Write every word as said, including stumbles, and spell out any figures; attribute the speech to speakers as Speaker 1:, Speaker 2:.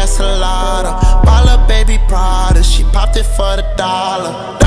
Speaker 1: castellata. Ball a baby Prada, she popped it for the dollar.